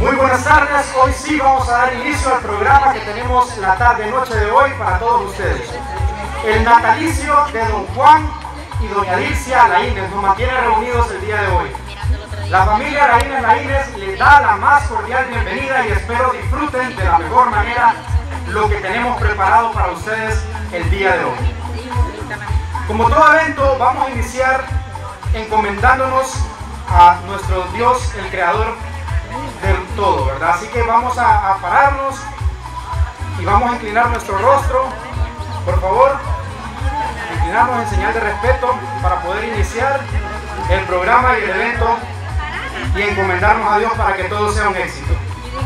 Muy buenas tardes, hoy sí vamos a dar inicio al programa que tenemos la tarde-noche de hoy para todos ustedes. El natalicio de don Juan y doña Dilcia Laínez nos mantiene reunidos el día de hoy. La familia Laínez les da la más cordial bienvenida y espero disfruten de la mejor manera lo que tenemos preparado para ustedes el día de hoy. Como todo evento, vamos a iniciar encomendándonos a nuestro Dios, el Creador del todo, ¿verdad? Así que vamos a pararnos y vamos a inclinar nuestro rostro, por favor, inclinarnos en señal de respeto para poder iniciar el programa y el evento y encomendarnos a Dios para que todo sea un éxito.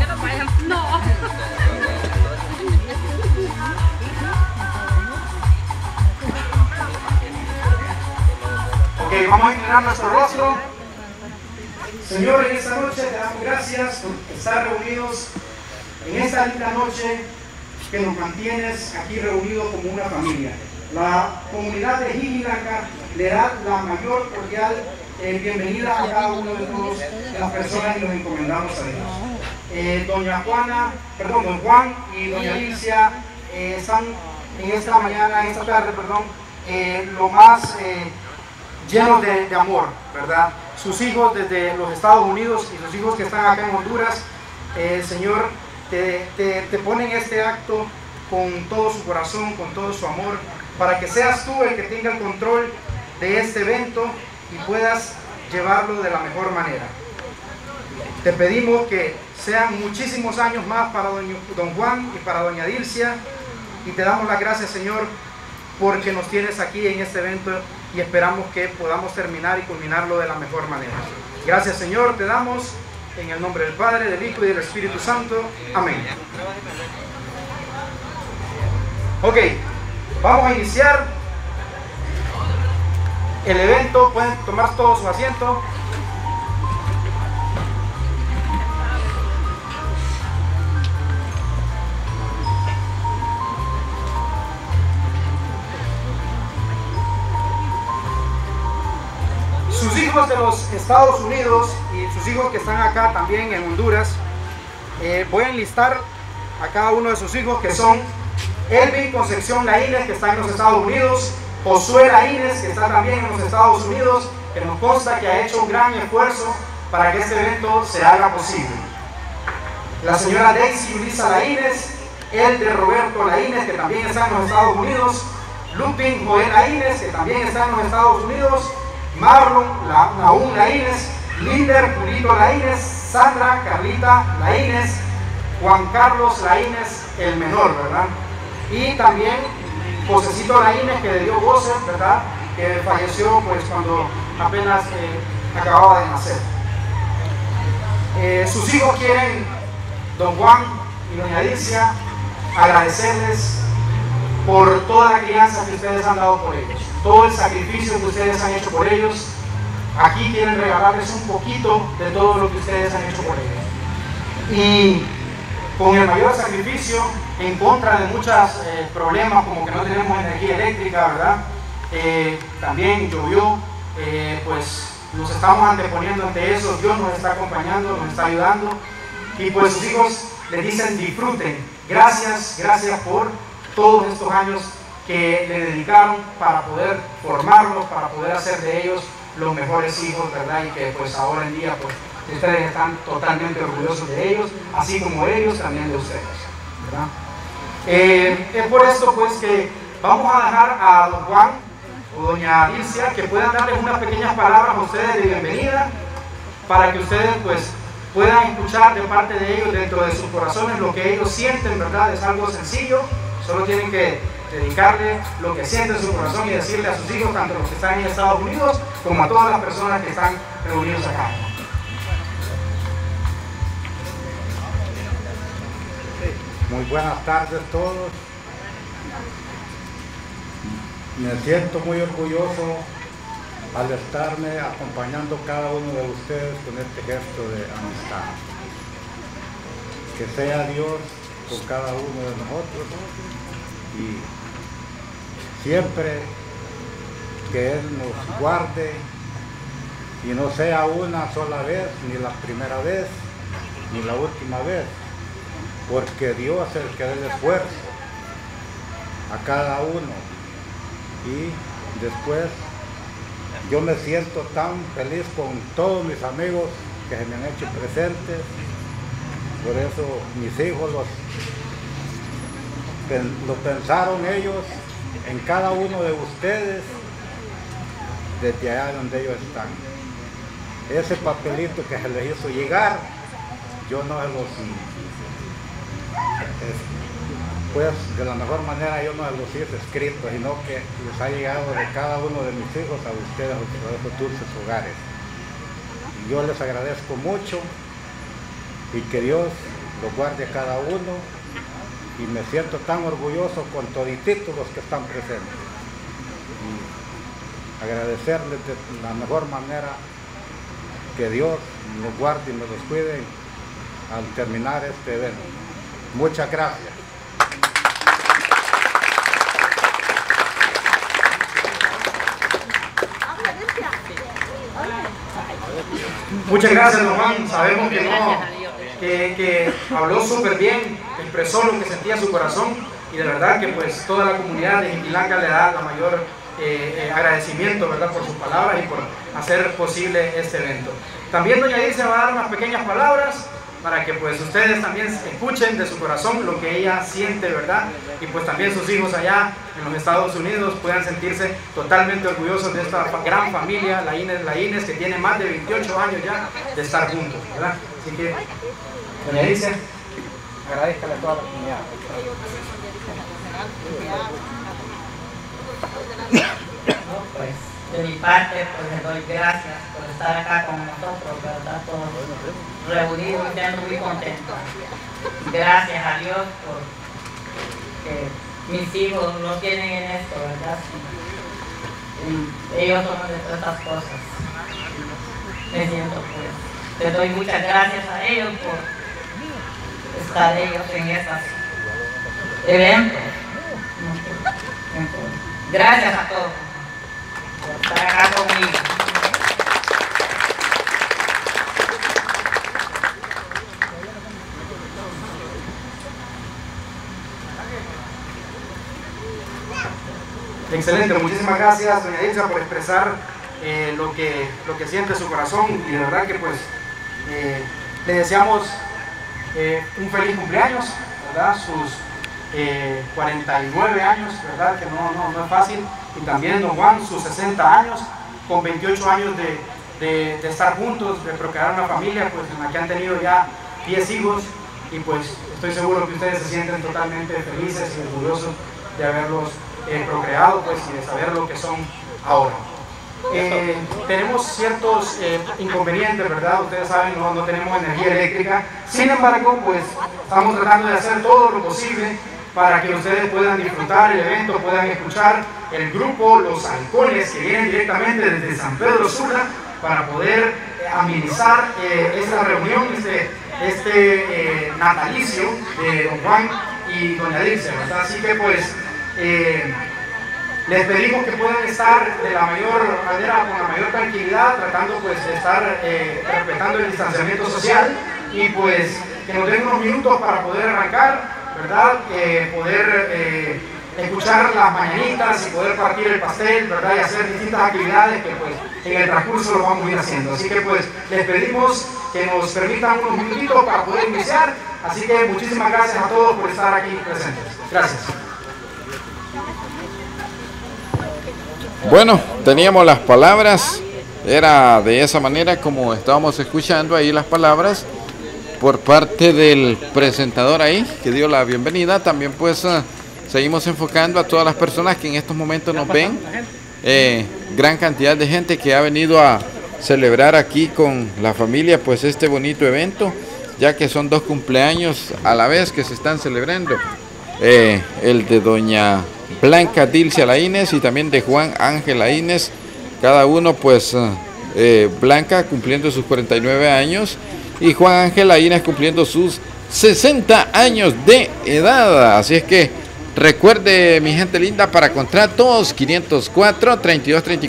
Ok, vamos a inclinar nuestro rostro. Señor, en esta noche te damos gracias por estar reunidos en esta linda noche que nos mantienes aquí reunidos como una familia. La comunidad de Jijilanca le da la mayor cordial bienvenida a cada uno de las personas y nos encomendamos a Dios. Don Juan y doña Dilcia están en esta mañana, en esta tarde, lo más llenos de amor, ¿verdad? Sus hijos desde los Estados Unidos y sus hijos que están acá en Honduras, Señor, te ponen este acto con todo su corazón, con todo su amor, para que seas tú el que tenga el control de este evento y puedas llevarlo de la mejor manera. Te pedimos que sean muchísimos años más para don Juan y para doña Dilcia, y te damos las gracias, Señor, porque nos tienes aquí en este evento y esperamos que podamos terminar y culminarlo de la mejor manera. Gracias, Señor, te damos en el nombre del Padre, del Hijo y del Espíritu Santo. Amén. Ok, vamos a iniciar el evento. Pueden tomar todos su asiento. Sus hijos de los Estados Unidos y sus hijos que están acá también en Honduras, voy a enlistar a cada uno de sus hijos, que son Elvin Concepción Laínez, que está en los Estados Unidos, Josué Laínez, que está también en los Estados Unidos, que nos consta que ha hecho un gran esfuerzo para que este evento se haga posible. La señora Daisy Ulisa Laínez, el de Roberto Laínez, que también está en los Estados Unidos, Lupin Joel Laínez, que también está en los Estados Unidos, Marlon Naúm Laínez, Linder Purito Laínez, Sandra Carlita Laínez, Juan Carlos Laínez, el menor, ¿verdad? Y también Josecito Laínez, que le dio goce, ¿verdad? Que falleció pues cuando apenas acababa de nacer. Sus hijos quieren, don Juan y doña Dilcia, agradecerles por toda la crianza que ustedes han dado por ellos, todo el sacrificio que ustedes han hecho por ellos. Aquí quieren regalarles un poquito de todo lo que ustedes han hecho por ellos. Y con el mayor sacrificio, en contra de muchos problemas, como que no tenemos energía eléctrica, ¿verdad? También llovió, pues nos estamos anteponiendo ante eso. Dios nos está acompañando, nos está ayudando. Y pues sus hijos les dicen: disfruten. Gracias por todos estos años que le dedicaron para poder formarlos, para poder hacer de ellos los mejores hijos, ¿verdad? Y que pues ahora en día pues ustedes están totalmente orgullosos de ellos, así como ellos también de ustedes, ¿verdad? Es por esto pues que vamos a dejar a don Juan o doña Dilcia que puedan darles unas pequeñas palabras a ustedes de bienvenida, para que ustedes pues puedan escuchar de parte de ellos, dentro de sus corazones, lo que ellos sienten, ¿verdad? Es algo sencillo, solo tienen que dedicarle lo que siente en su corazón y decirle a sus hijos, tanto los que están en Estados Unidos como a todas las personas que están reunidos acá. Muy buenas tardes a todos. Me siento muy orgulloso al estarme acompañando a cada uno de ustedes con este gesto de amistad. Que sea Dios con cada uno de nosotros y siempre que Él nos guarde, y no sea una sola vez ni la primera vez, ni la última vez, porque Dios es el que da el esfuerzo a cada uno. Y después yo me siento tan feliz con todos mis amigos que se me han hecho presentes. Por eso mis hijos lo pensaron ellos en cada uno de ustedes desde allá donde ellos están. Ese papelito que se les hizo llegar, yo no se los, pues de la mejor manera yo no se los hice escritos, sino que les ha llegado de cada uno de mis hijos a ustedes, a esos dulces hogares. Y yo les agradezco mucho y que Dios los guarde a cada uno, y me siento tan orgulloso con todititos los que están presentes. Y agradecerles de la mejor manera, que Dios los guarde y nos los cuide al terminar este evento. Muchas gracias. Muchas gracias, don Juan. Sabemos que que habló súper bien, expresó lo que sentía su corazón, y de verdad que pues toda la comunidad de Jinquilanca le da la mayor agradecimiento, ¿verdad?, por sus palabras y por hacer posible este evento. También doña Ilse va a dar unas pequeñas palabras para que pues ustedes también escuchen de su corazón lo que ella siente, ¿verdad? Y pues también sus hijos allá en los Estados Unidos puedan sentirse totalmente orgullosos de esta gran familia, la Ines, que tiene más de 28 años ya de estar juntos, ¿verdad? Así que, doña Ilse, agradezcale a toda la comunidad. Pues de mi parte, pues les doy gracias por estar acá con nosotros, ¿verdad? Todos reunidos, me siento muy contento. Gracias a Dios por que mis hijos lo tienen en esto, ¿verdad? Y ellos son de todas estas cosas. Me siento, pues, les doy muchas gracias a ellos por estar ellos en estos eventos. Gracias a todos por estar acá conmigo. Excelente, muchísimas gracias, doña Ilse, por expresar lo que siente su corazón, y de verdad que pues le deseamos un feliz cumpleaños, ¿verdad? Sus 49 años, ¿verdad? Que no es fácil, y también don Juan, sus 60 años, con 28 años de estar juntos, de procrear una familia, pues en la que han tenido ya 10 hijos, y pues estoy seguro que ustedes se sienten totalmente felices y orgullosos de haberlos procreado, pues, y de saber lo que son ahora. Tenemos ciertos inconvenientes, ¿verdad? Ustedes saben, no tenemos energía eléctrica. Sin embargo, pues estamos tratando de hacer todo lo posible para que ustedes puedan disfrutar el evento, puedan escuchar el grupo Los Halcones, que vienen directamente desde San Pedro Sula, para poder amenizar esta reunión, este natalicio de don Juan y doña Ilse, ¿verdad? Así que pues les pedimos que puedan estar de la mayor manera, con la mayor tranquilidad, tratando pues de estar respetando el distanciamiento social, y pues que nos den unos minutos para poder arrancar, ¿verdad? Poder escuchar las mañanitas y poder partir el pastel, ¿verdad? Y hacer distintas actividades que pues en el transcurso lo vamos a ir haciendo. Así que pues les pedimos que nos permitan unos minutitos para poder iniciar. Así que muchísimas gracias a todos por estar aquí presentes. Gracias. Bueno, teníamos las palabras, era de esa manera como estábamos escuchando ahí las palabras por parte del presentador ahí, que dio la bienvenida. También pues seguimos enfocando a todas las personas que en estos momentos nos ven, gran cantidad de gente que ha venido a celebrar aquí con la familia pues este bonito evento, ya que son 2 cumpleaños a la vez que se están celebrando, el de doña Blanca Dilcia Laínez y también de Juan Ángel Laínez, cada uno pues Blanca cumpliendo sus 49 años y Juan Ángel Laínez cumpliendo sus 60 años de edad. Así es que recuerde, mi gente linda, para contratos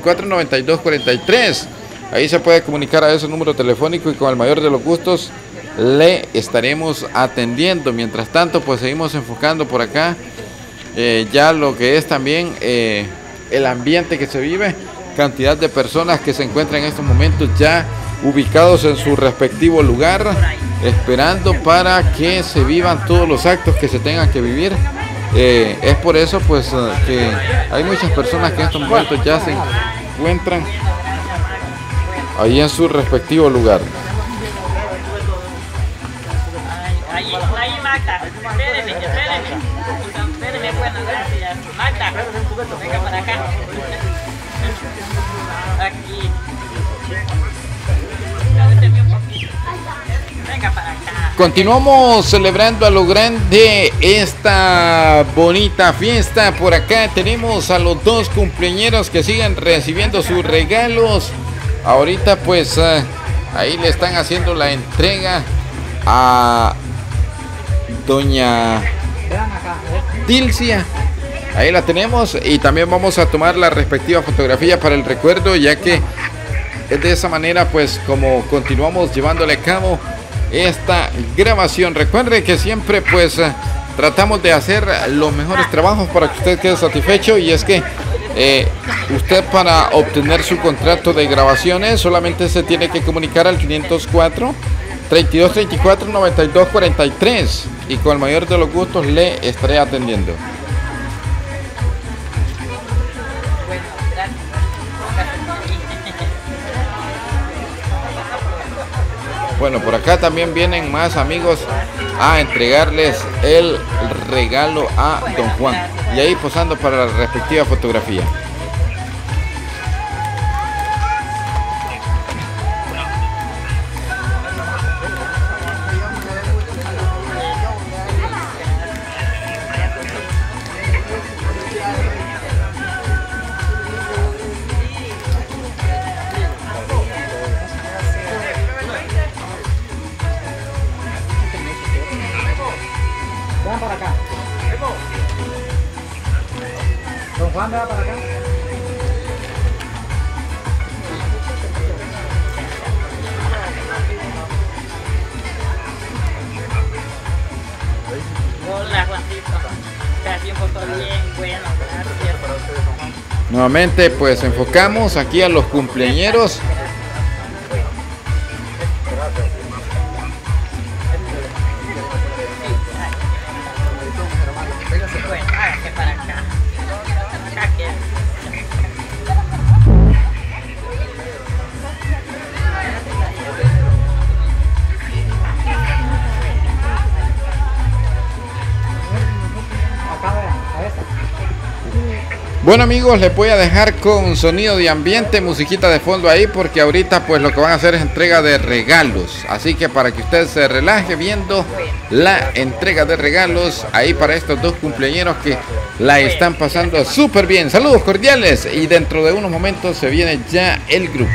504-3234-9243, ahí se puede comunicar a ese número telefónico y con el mayor de los gustos le estaremos atendiendo. Mientras tanto, pues seguimos enfocando por acá ya lo que es también el ambiente que se vive, cantidad de personas que se encuentran en estos momentos ya ubicados en su respectivo lugar, esperando para que se vivan todos los actos que se tengan que vivir. Es por eso pues que hay muchas personas que en estos momentos ya se encuentran ahí en su respectivo lugar. Ahí Magda, espéreme, bueno, gracias. Magda, venga para acá. Aquí. Venga para acá. Continuamos celebrando a lo grande esta bonita fiesta. Por acá tenemos a los dos cumpleañeros que siguen recibiendo sus regalos. Ahorita pues ahí le están haciendo la entrega a doña Dilcia. Ahí la tenemos y también vamos a tomar la respectiva fotografía para el recuerdo, ya que es de esa manera pues como continuamos llevándole a cabo esta grabación. Recuerde que siempre pues tratamos de hacer los mejores trabajos para que usted quede satisfecho, y es que usted, para obtener su contrato de grabaciones, solamente se tiene que comunicar al 504 3234 9243 y con el mayor de los gustos le estaré atendiendo. Bueno, por acá también vienen más amigos a entregarles el regalo a don Juan, y ahí posando para la respectiva fotografía. Para acá. Don Juan, vea para acá. Hola, Juancito. Casi un poco bien, bueno, gracias. Nuevamente pues enfocamos aquí a los cumpleañeros. Bueno amigos, les voy a dejar con sonido de ambiente, musiquita de fondo ahí, porque ahorita pues lo que van a hacer es entrega de regalos. Así que para que usted se relaje viendo la entrega de regalos ahí para estos dos cumpleañeros que la están pasando súper bien. Saludos cordiales y dentro de unos momentos se viene ya el grupo.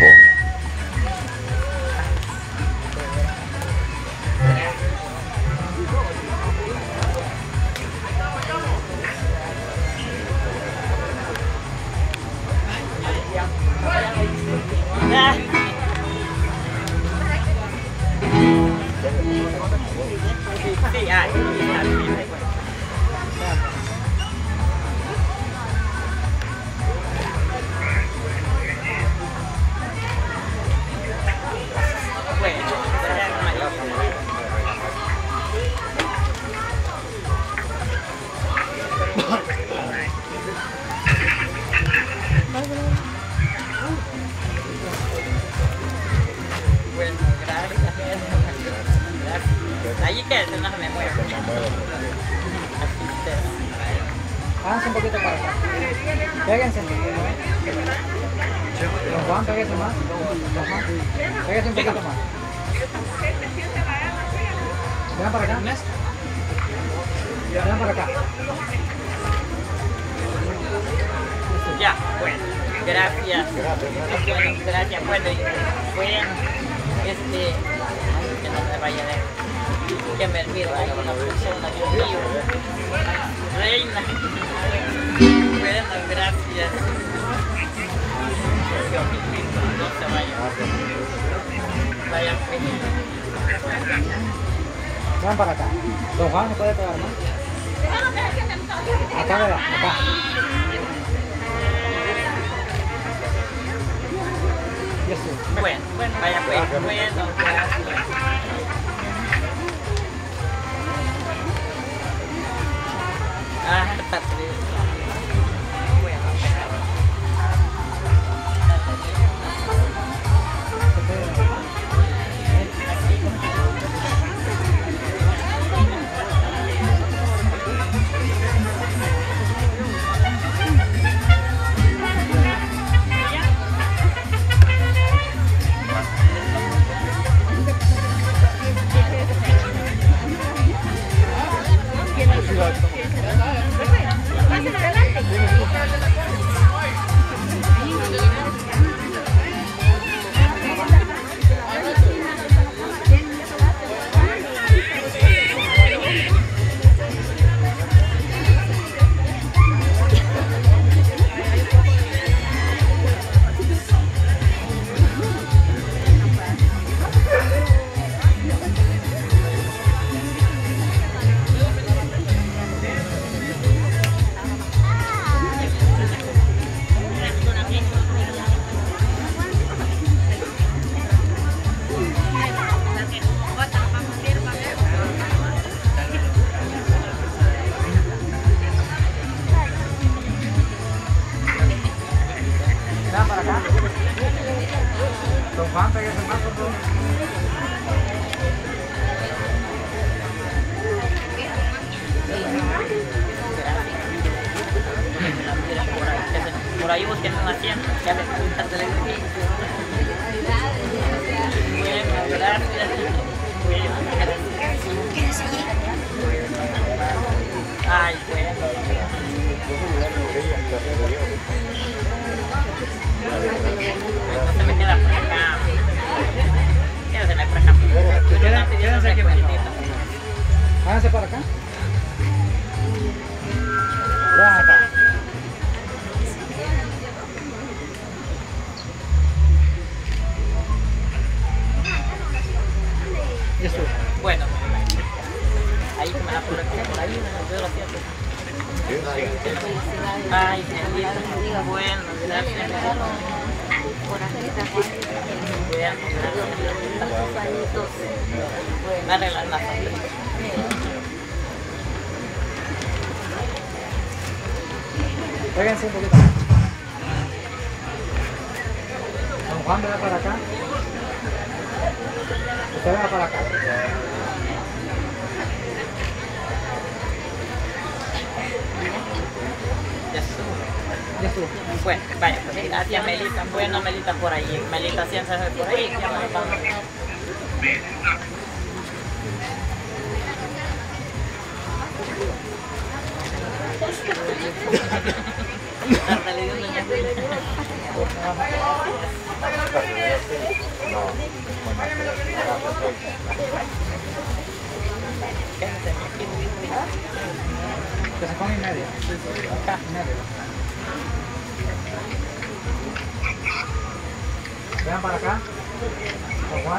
Allí quédate, no se me mueva. Háganse un poquito para acá. Péguense. Don Juan, péguense más. Don Juan, péguense un poquito más. Vean para acá. Vean para acá. Ya, bueno, gracias. Bueno, gracias. Bueno, que no me vaya a que me olvide una persona, Dios mío. Reina. Bueno, gracias. No se vaya. Vaya feliz. Ven para acá. Don Juan se puede pegar más. Acá, ¿verdad? Acá. Bueno, vaya pues, bueno, gracias. Ah, Patricia. Bueno, por ahí busquen un asiento, ya me preguntan de la Bueno, gracias. Ay, bueno. No se me queda por acá. Quédese por acá. Quédense aquí. Háganse para acá. Vean acá. Eso. Bueno, ahí se me da por ahí, me veo la fiesta. Ay, bendito. Bueno, gracias. Me arreglan la familia. Péguense un poquito. Don Juan, venga para acá. Usted venga para acá. Bueno, vaya, pues gracias Melita. Bueno, Melita por ahí. Melita siempre por ahí. Ya me vamos. Que se come en medio. Acá, en medio. Vean para acá. Don Juan.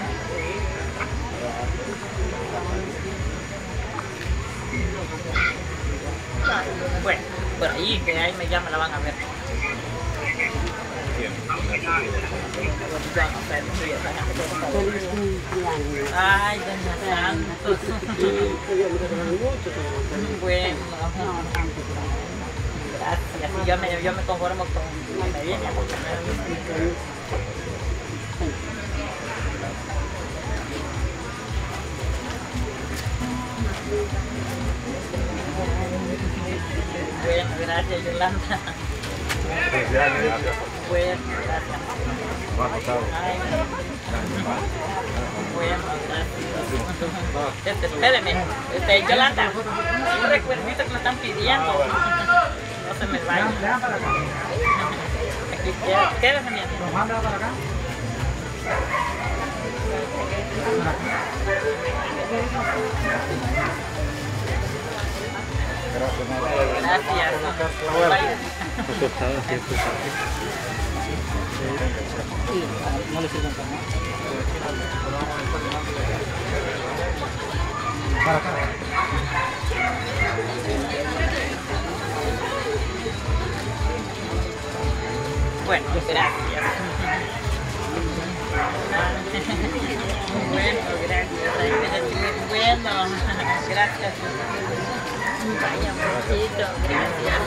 Bueno, por ahí, que ahí ya me la van a ver. Ay, doña Santos. Bueno, gracias. Yo me conformo con la medida. Bueno, gracias Yolanda. Bueno, gracias. Ay, bueno, gracias. Espéreme, Yolanda, un recuerdito que me están pidiendo. No se me vaya. Vean para acá. Aquí quédese mi Don Juan, vean para acá. Gracias. No le sirven para nada. gracias. Vaya, muchito, gracias.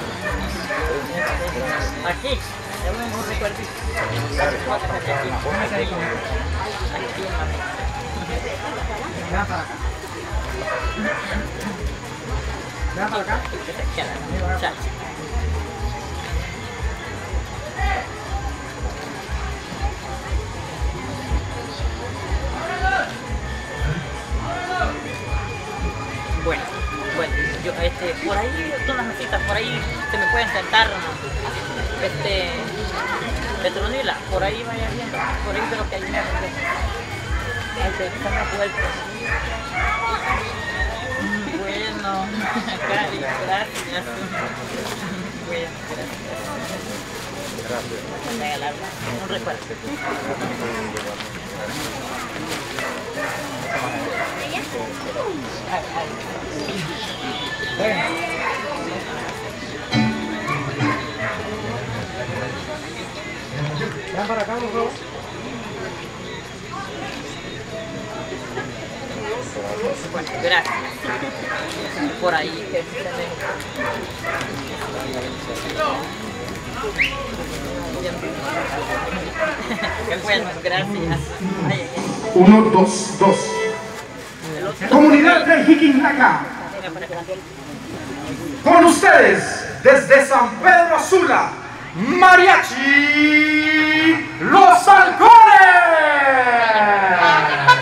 Aquí, tengo un recuerdito. Aquí, mami. Vean para acá. Vean para acá. Bueno, yo por ahí son las mesitas, por ahí se me pueden sentar, Petronila, por ahí vaya viendo, por ahí de lo que hay más. Ahí se están las vueltas. Bueno, Cari, gracias. Bueno, gracias. Regalarme un recuerdo. Vean para acá, por favor. Bueno, gracias. Por ahí. Qué bueno, gracias. 1, 2, 2. Comunidad de Jiquinlaca. Con ustedes, desde San Pedro Sula, Mariachi Los Halcones.